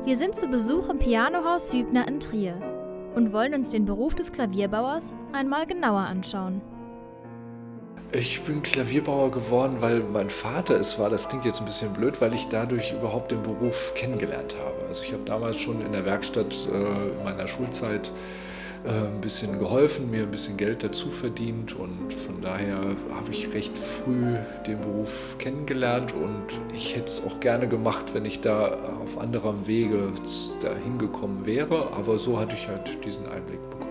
Wir sind zu Besuch im Pianohaus Hübner in Trier und wollen uns den Beruf des Klavierbauers einmal genauer anschauen. Ich bin Klavierbauer geworden, weil mein Vater es war. Das klingt jetzt ein bisschen blöd, weil ich dadurch überhaupt den Beruf kennengelernt habe. Also ich habe damals schon in der Werkstatt in meiner Schulzeit ein bisschen geholfen, mir ein bisschen Geld dazu verdient und von daher habe ich recht früh den Beruf kennengelernt und ich hätte es auch gerne gemacht, wenn ich da auf anderem Wege dahin gekommen wäre, aber so hatte ich halt diesen Einblick bekommen.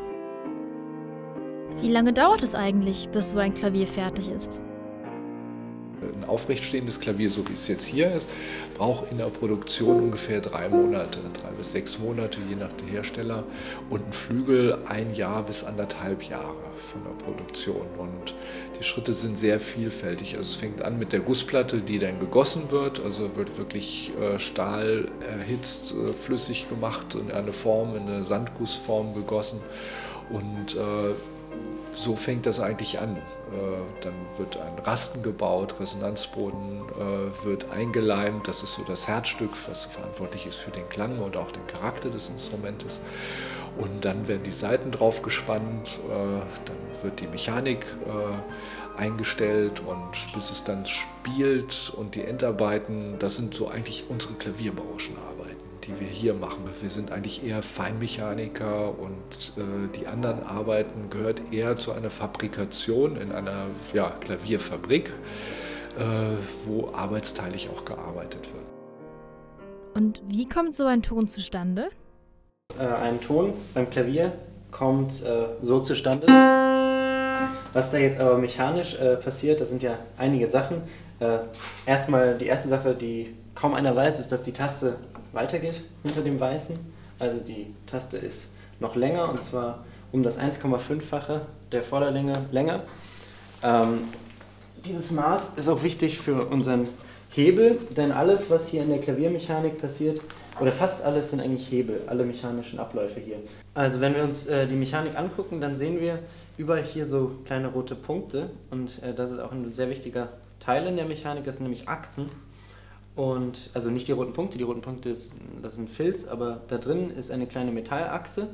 Wie lange dauert es eigentlich, bis so ein Klavier fertig ist? Ein aufrecht stehendes Klavier, so wie es jetzt hier ist, braucht in der Produktion ungefähr 3 Monate, 3 bis 6 Monate, je nach der Hersteller. Und ein Flügel 1 Jahr bis 1,5 Jahre von der Produktion. Und die Schritte sind sehr vielfältig. Also es fängt an mit der Gussplatte, die dann gegossen wird. Also wird wirklich Stahl erhitzt, flüssig gemacht, in eine Form, in eine Sandgussform gegossen. Und so fängt das eigentlich an. Dann wird ein Rasten gebaut, Resonanzboden wird eingeleimt. Das ist so das Herzstück, was verantwortlich ist für den Klang und auch den Charakter des Instrumentes. Und dann werden die Saiten drauf gespannt, dann wird die Mechanik eingestellt und bis es dann spielt und die Endarbeiten, das sind so eigentlich unsere klavierbauerischen Arbeiten, die wir hier machen. Wir sind eigentlich eher Feinmechaniker und die anderen Arbeiten gehört eher zu einer Fabrikation in einer Klavierfabrik, wo arbeitsteilig auch gearbeitet wird. Und wie kommt so ein Ton zustande? Ein Ton beim Klavier kommt so zustande. Was da jetzt aber mechanisch passiert, das sind ja einige Sachen. Erstmal die erste Sache, die kaum einer weiß, ist, dass die Taste weitergeht hinter dem Weißen. Also die Taste ist noch länger und zwar um das 1,5-fache der Vorderlänge länger. Dieses Maß ist auch wichtig für unseren Hebel, denn alles, was hier in der Klaviermechanik passiert, oder fast alles sind eigentlich Hebel, alle mechanischen Abläufe hier. Also wenn wir uns die Mechanik angucken, dann sehen wir überall hier so kleine rote Punkte und das ist auch ein sehr wichtiger Teil in der Mechanik, das sind nämlich Achsen. Und, also nicht die roten Punkte, das ist ein Filz, aber da drin ist eine kleine Metallachse,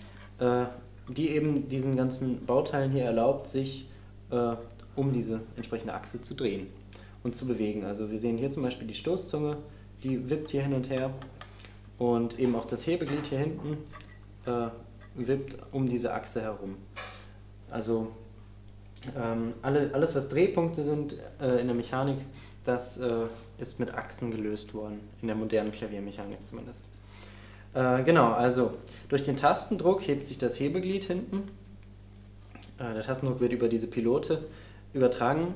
die eben diesen ganzen Bauteilen hier erlaubt, sich um diese entsprechende Achse zu drehen und zu bewegen. Also wir sehen hier zum Beispiel die Stoßzunge, die wippt hier hin und her und eben auch das Hebeglied hier hinten wippt um diese Achse herum. Also alles, was Drehpunkte sind in der Mechanik, das ist mit Achsen gelöst worden, in der modernen Klaviermechanik zumindest. Genau, also durch den Tastendruck hebt sich das Hebeglied hinten. Der Tastendruck wird über diese Pilote übertragen.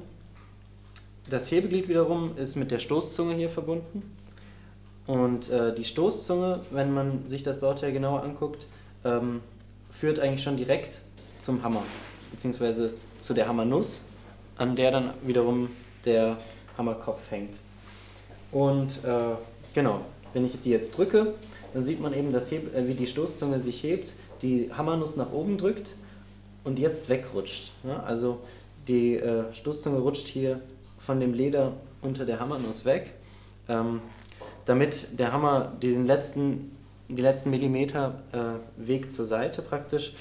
Das Hebeglied wiederum ist mit der Stoßzunge hier verbunden. Und die Stoßzunge, wenn man sich das Bauteil genauer anguckt, führt eigentlich schon direkt zum Hammer, beziehungsweise zu der Hammernuss, an der dann wiederum der Hammerkopf hängt. Und genau, wenn ich die jetzt drücke, dann sieht man eben, wie die Stoßzunge sich hebt, die Hammernuss nach oben drückt und jetzt wegrutscht. Ja? Also die Stoßzunge rutscht hier von dem Leder unter der Hammernuss weg, damit der Hammer die letzten Millimeter Weg zur Seite praktisch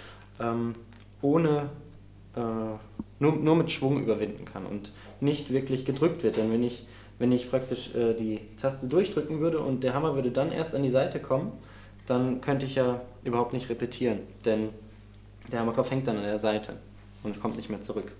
nur mit Schwung überwinden kann und nicht wirklich gedrückt wird. Denn wenn ich praktisch die Taste durchdrücken würde und der Hammer würde dann erst an die Seite kommen, dann könnte ich ja überhaupt nicht repetieren, denn der Hammerkopf hängt dann an der Seite und kommt nicht mehr zurück.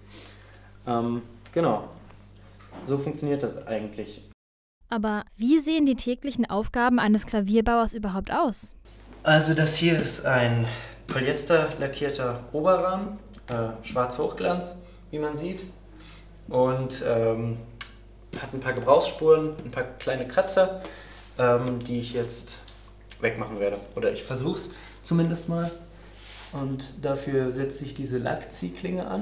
Genau, so funktioniert das eigentlich. Aber wie sehen die täglichen Aufgaben eines Klavierbauers überhaupt aus? Also das hier ist ein polyesterlackierter Oberrahmen, schwarz Hochglanz, wie man sieht, und hat ein paar Gebrauchsspuren, ein paar kleine Kratzer, die ich jetzt wegmachen werde. Oder ich versuche es zumindest mal. Und dafür setze ich diese Lackziehklinge an.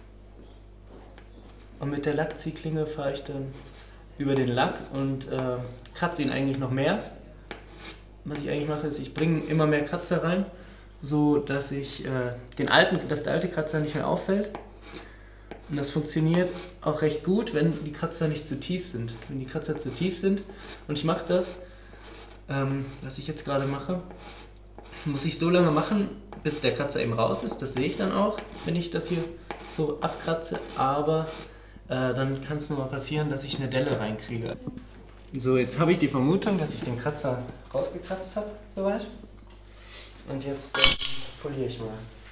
Und mit der Lackziehklinge fahre ich dann über den Lack und kratze ihn eigentlich noch mehr. Was ich eigentlich mache, ist, ich bringe immer mehr Kratzer rein, so dass der alte Kratzer nicht mehr auffällt. Und das funktioniert auch recht gut, wenn die Kratzer nicht zu tief sind. Wenn die Kratzer zu tief sind und ich mache das, was ich jetzt gerade mache, muss ich so lange machen, bis der Kratzer eben raus ist. Das sehe ich dann auch, wenn ich das hier so abkratze. Aber dann kann es nur mal passieren, dass ich eine Delle reinkriege. So, jetzt habe ich die Vermutung, dass ich den Kratzer rausgekratzt habe, soweit. Und jetzt poliere ich mal.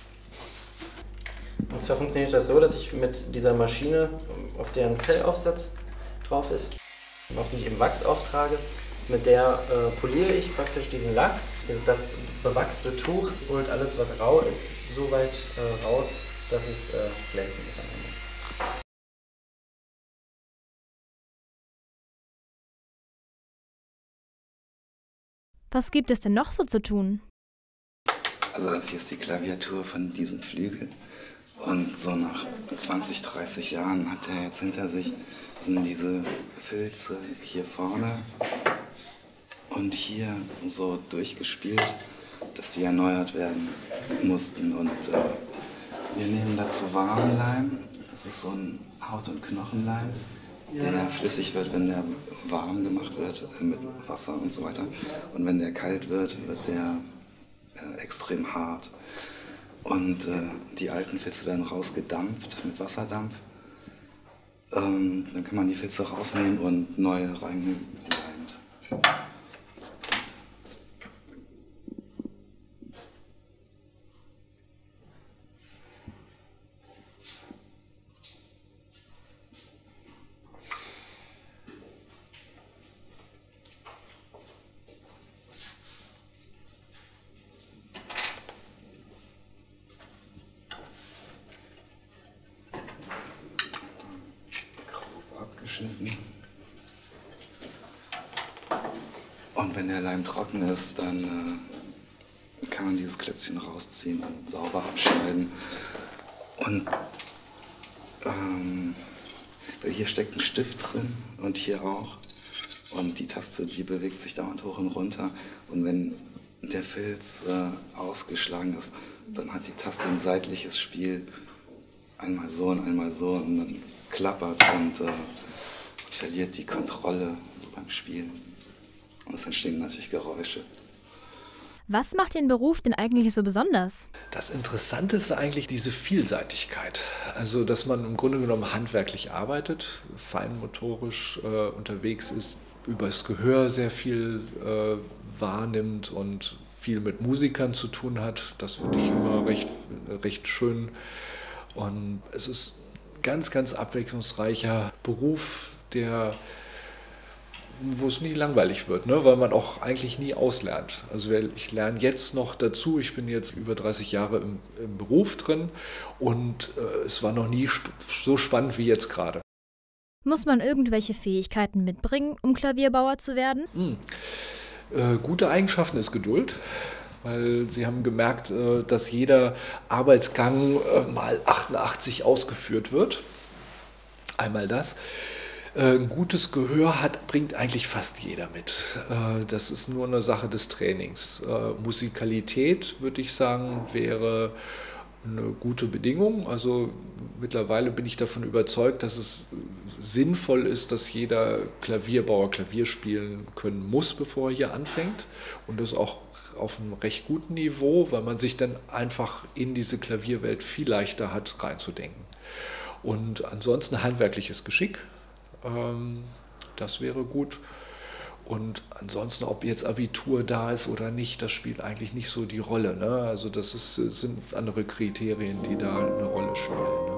Und zwar funktioniert das so, dass ich mit dieser Maschine, auf der ein Fellaufsatz drauf ist, auf die ich eben Wachs auftrage, mit der poliere ich praktisch diesen Lack. Das bewachste Tuch holt alles, was rau ist, so weit raus, dass es glänzen kann. Was gibt es denn noch so zu tun? Also das hier ist die Klaviatur von diesem Flügel. Und so nach 20, 30 Jahren hat er jetzt hinter sich, sind diese Filze hier vorne und hier so durchgespielt, dass die erneuert werden mussten. Und wir nehmen dazu Warmleim. Das ist so ein Haut- und Knochenleim, der flüssig wird, wenn der warm gemacht wird mit Wasser und so weiter. Und wenn der kalt wird, wird der extrem hart. Und die alten Filze werden rausgedampft mit Wasserdampf. Dann kann man die Filze rausnehmen und neue reinleimt. Und wenn der Leim trocken ist, dann kann man dieses Klötzchen rausziehen und sauber abschneiden. Und weil hier steckt ein Stift drin und hier auch. Und die Taste, die bewegt sich dauernd hoch und runter. Und wenn der Filz ausgeschlagen ist, dann hat die Taste ein seitliches Spiel. Einmal so und dann klappert es und verliert die Kontrolle beim Spielen. Und es entstehen natürlich Geräusche. Was macht den Beruf denn eigentlich so besonders? Das Interessante ist eigentlich diese Vielseitigkeit. Also, dass man im Grunde genommen handwerklich arbeitet, feinmotorisch unterwegs ist, übers Gehör sehr viel wahrnimmt und viel mit Musikern zu tun hat. Das finde ich immer recht schön. Und es ist ein ganz, ganz abwechslungsreicher Beruf, wo es nie langweilig wird, ne? Weil man auch eigentlich nie auslernt. Also ich lerne jetzt noch dazu, ich bin jetzt über 30 Jahre im Beruf drin und es war noch nie so spannend wie jetzt gerade. Muss man irgendwelche Fähigkeiten mitbringen, um Klavierbauer zu werden? Gute Eigenschaften ist Geduld, weil Sie haben gemerkt, dass jeder Arbeitsgang mal 88 ausgeführt wird. Einmal das. Ein gutes Gehör bringt eigentlich fast jeder mit. Das ist nur eine Sache des Trainings. Musikalität, würde ich sagen, wäre eine gute Bedingung. Also mittlerweile bin ich davon überzeugt, dass es sinnvoll ist, dass jeder Klavierbauer Klavier spielen können muss, bevor er hier anfängt. Und das auch auf einem recht guten Niveau, weil man sich dann einfach in diese Klavierwelt viel leichter hat, reinzudenken. Und ansonsten handwerkliches Geschick. Das wäre gut. Und ansonsten, ob jetzt Abitur da ist oder nicht, das spielt eigentlich nicht so die Rolle, ne? Also sind andere Kriterien, die da eine Rolle spielen, ne?